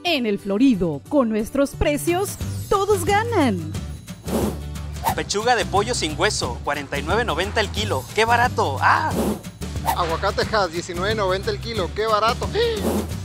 En El Florido, con nuestros precios, todos ganan. Pechuga de pollo sin hueso, 49.90 el kilo. ¡Qué barato! ¡Ah! Aguacate Hass, 19.90 el kilo. ¡Qué barato!